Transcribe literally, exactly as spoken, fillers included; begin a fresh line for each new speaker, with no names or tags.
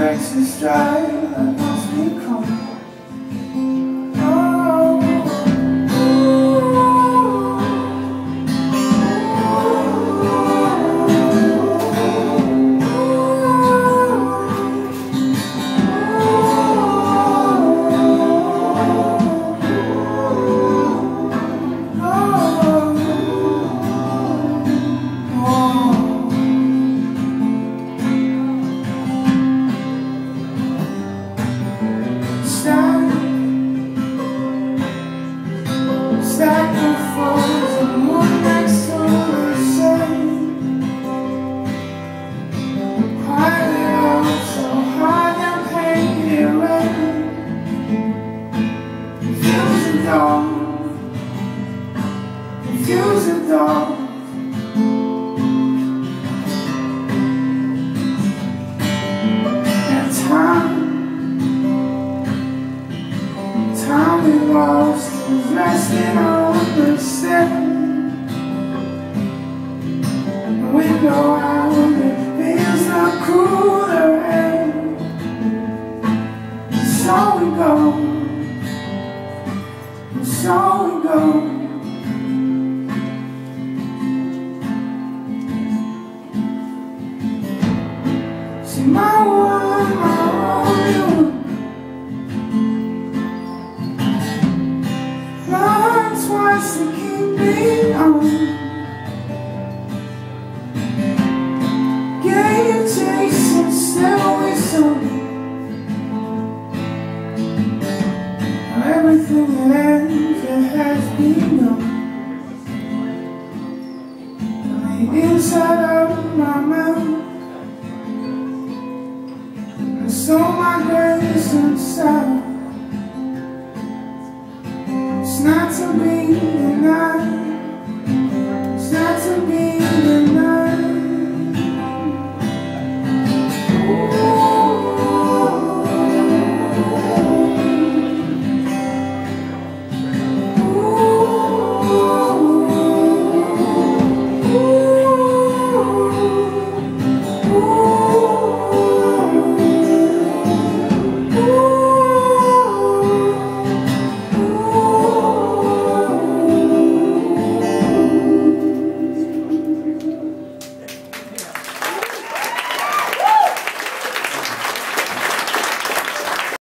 breaks the stride that must become. Resting on the sand, window out, it feels the cooler air. So we go, so we go. See my one, my only one. Twice to keep me on. Gave you taste and still we sold. Everything that ends, it has begun. On the inside of my mouth, I saw my grace inside. It's not to be denied.